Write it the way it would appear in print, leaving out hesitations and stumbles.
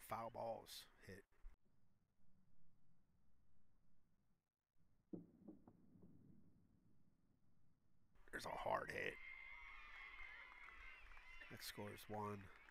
foul balls hit. There's a hard hit. That score is 1.